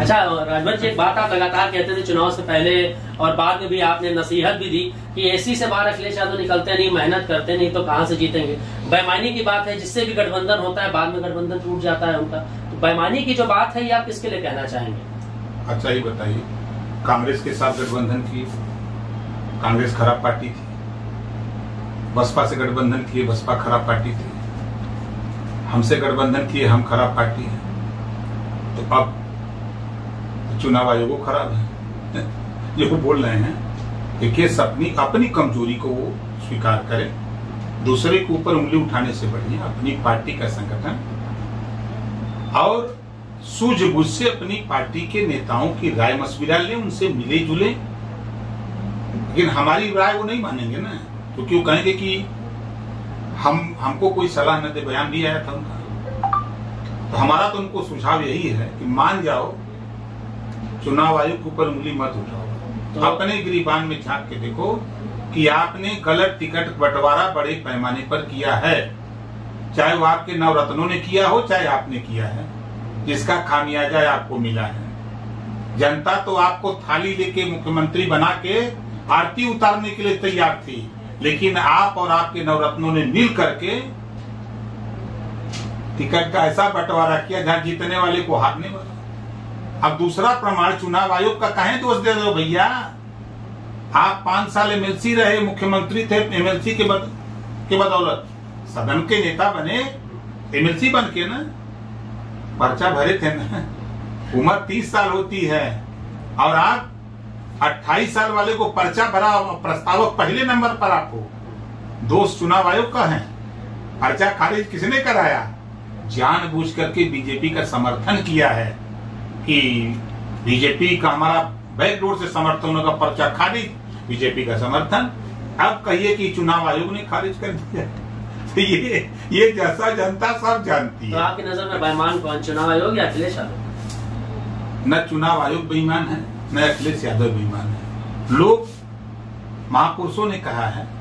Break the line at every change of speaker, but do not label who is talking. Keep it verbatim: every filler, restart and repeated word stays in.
अच्छा राजभर जी, एक बात आप लगातार कहते थे चुनाव से पहले और बाद में भी आपने नसीहत भी दी कि एसी से बाहर अखिलेश यादव निकलते नहीं, मेहनत करते नहीं तो कहां से जीतेंगे। बेईमानी की बात है, जिससे भी गठबंधन होता है बाद में गठबंधन टूट जाता है उनका। तो बेईमानी की जो बात है ये आप किसके लिए कहना चाहेंगे?
अच्छा ही बताइए, कांग्रेस के साथ गठबंधन किए, कांग्रेस खराब पार्टी थी। बसपा से गठबंधन किए, बसपा खराब पार्टी थी। हमसे गठबंधन किए, हम खराब पार्टी है। तो अब चुनाव आयोग खराब है जो बोल रहे हैं कि केस अपनी अपनी कमजोरी को वो स्वीकार करें। दूसरे के ऊपर उंगली उठाने से बढ़िया अपनी पार्टी का संगठन और सूझबूझ से अपनी पार्टी के नेताओं की राय मशविरा लें, उनसे मिले जुले। लेकिन हमारी राय वो नहीं मानेंगे ना, क्योंकि वो कहेंगे कि हम हमको कोई सलाह न दे। बयान भी आया था उनका। तो हमारा तो उनको सुझाव यही है कि मान जाओ, चुनाव आयोग के ऊपर उंगली मत उठाओ। तो अपने गिरीबान में झांक के देखो कि आपने गलत टिकट बंटवारा बड़े पैमाने पर किया है। चाहे वो आपके नवरत्नों ने किया हो, चाहे आपने किया है, जिसका खामियाजा आपको मिला है। जनता तो आपको थाली लेके मुख्यमंत्री बना के आरती उतारने के लिए तैयार थी, लेकिन आप और आपके नवरत्नों ने मिल करके टिकट का ऐसा बंटवारा किया जहां जीतने वाले को हारने वाला। अब दूसरा प्रमाण चुनाव आयोग का काहे दोष दे रहे हो भैया? आप पांच साल एमएलसी रहे, मुख्यमंत्री थे, एमएलसी के बद, के बदौलत सदन के नेता बने, एमएलसी बन के ना पर्चा भरे थे ना। उम्र तीस साल होती है और आप अट्ठाईस साल वाले को पर्चा भरा, प्रस्तावक पहले नंबर पर आप हो। दोष चुनाव आयोग का है। पर्चा खारिज किसने कराया? जानबूझ करके बीजेपी का समर्थन किया है कि बीजेपी का हमारा बैकडोर से समर्थन होगा, पर्चा खारिज, बीजेपी का समर्थन। अब कहिए कि चुनाव आयोग ने खारिज कर दिया। तो ये ये जैसा जनता सब जानती है।
तो आपकी नजर में बेईमान कौन, चुनाव आयोग या अखिलेश यादव?
न चुनाव आयोग बेईमान है, न अखिलेश यादव बेईमान है। लोग महापुरुषों ने कहा है